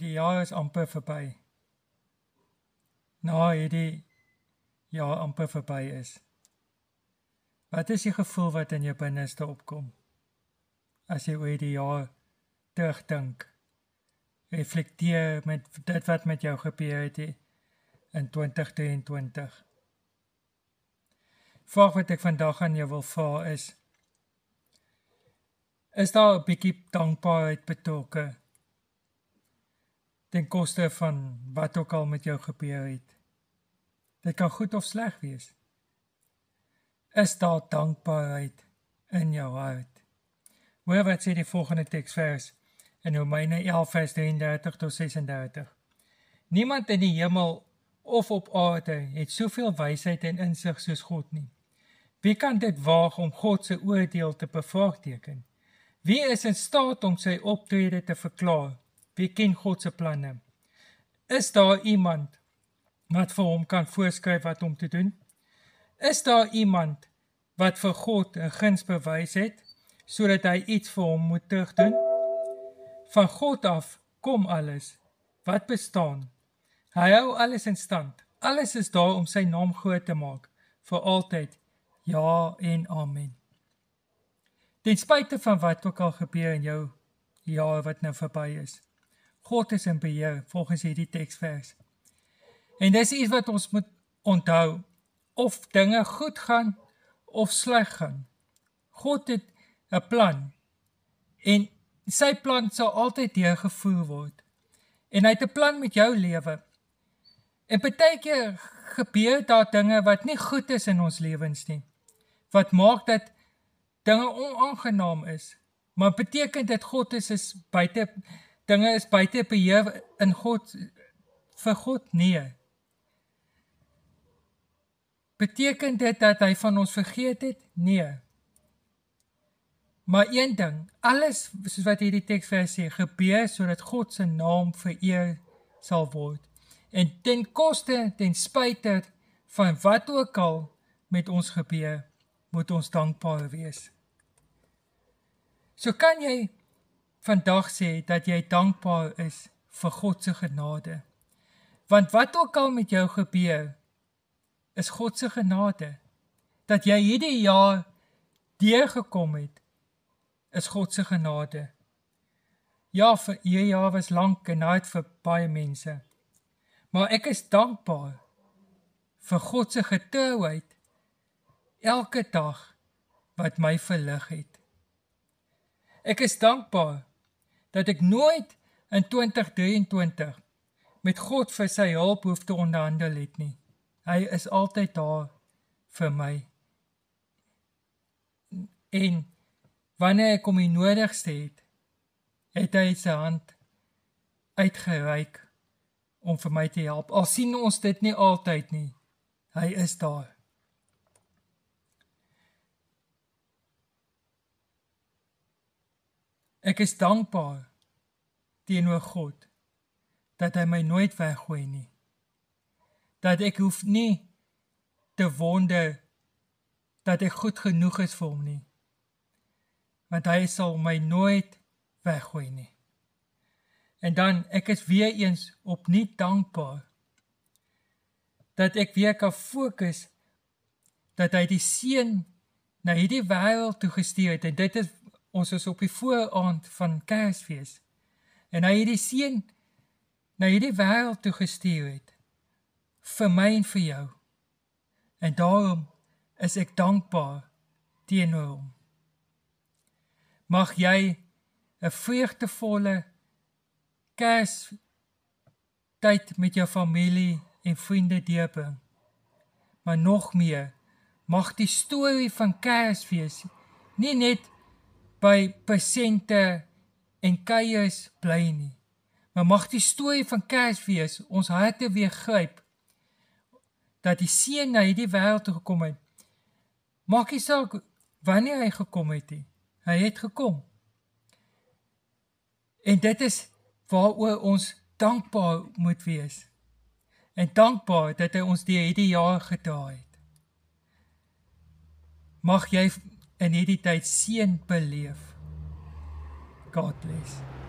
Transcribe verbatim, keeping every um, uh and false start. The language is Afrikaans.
Hierdie jaar is amper verby. Na hierdie jaar amper verby is. Wat is die gevoel wat in jou binneste opkom? As jy oor hierdie jaar terugdink, reflekteer met dit wat met jou gebeur het in twintig drieëntwintig. Vraag wat ek vandag aan jou wil vra is, is daar 'n bietjie dankbaarheid betrokke ten koste van wat ook al met jou gebeur het? Dit kan goed of sleg wees. Is daar dankbaarheid in jou hart? Hoor wat sê die volgende teksvers in Romeine elf vers drieëndertig tot sesendertig. Niemand in die hemel of op aarde het soveel wysheid en insig soos God nie. Wie kan dit waag om God se oordeel te bevraagteken? Wie is in staat om sy optrede te verklaar? Wie ken God se planne? Is daar iemand wat vir hom kan voorskryf wat om te doen? Is daar iemand wat vir God 'n guns bewys het, sodat hy iets vir hom moet terugdoen? Van God af kom alles wat bestaan. Hy hou alles in stand. Alles is daar om sy naam groot te maak, vir altyd. Ja en amen. Ten spyte van wat ook al gebeur in jou jaar wat nou verby is, God is in beheer, volgens hierdie teksvers. En dis iets wat ons moet onthou, of dinge goed gaan, of sleg gaan. God het 'n plan, en sy plan sal altyd deurgevoer word. En hy het 'n plan met jou lewe. En partykeer gebeur daar dinge wat nie goed is in ons lewens nie, wat maak dat dinge onaangenaam is, maar beteken dit God is, is buite, dinge is buite beheer in God, vir God? Nee. Beteken dit dat hy van ons vergeet het? Nee. Maar een ding, alles, soos wat hierdie teksvers sê, gebeur sodat God se naam vereer sal word. En ten koste, ten spyte van wat ook al met ons gebeur, moet ons dankbaar wees. So kan jy vandag sê dat jy dankbaar is vir God se genade. Want wat ook al met jou gebeur, is God se genade. Dat jy hierdie jaar deurgekom het, is God se genade. Ja, vir hierdie jaar was lank en hard vir baie mense. Maar ek is dankbaar vir God se getrouheid elke dag wat my verlig het. Ek is dankbaar dat ek nooit in twintig drieëntwintig met God vir sy hulp hoef te onderhandel het nie. Hy is altyd daar vir my. En wanneer ek hom die nodigste het, het hy sy hand uitgereik om vir my te help. Al sien ons dit nie altyd nie, hy is daar. Ek is dankbaar teenoor God, dat hy my nooit weggooi nie. Dat ek hoef nie te wonder, dat ek goed genoeg is vir hom nie. Want hy sal my nooit weggooi nie. En dan, ek is weer eens opnuut dankbaar, dat ek weer kan fokus, dat hy die seun na hierdie wêreld toe gestuur het, en dit is, ons is op die vooraand van Kersfees, en hy hierdie seun na hierdie wêreld toe gestuur het, vir my en vir jou, en daarom is ek dankbaar teenoor hom. Mag jy 'n vreugdevolle Kerstyd met jou familie en vriende deurbring. Maar nog meer, mag die storie van Kersfees nie net by persente en kuiers bly nie, maar mag die storie van Kersfees ons harte weer gryp, dat die seun na hierdie wêreld toe gekom het. Maak nie saak wanneer hy gekom het nie, hy het gekom. En dit is waaroor ons dankbaar moet wees. En dankbaar dat hy ons deur hierdie jaar gedra het. Mag jy in hierdie tyd seën beleef. God bless.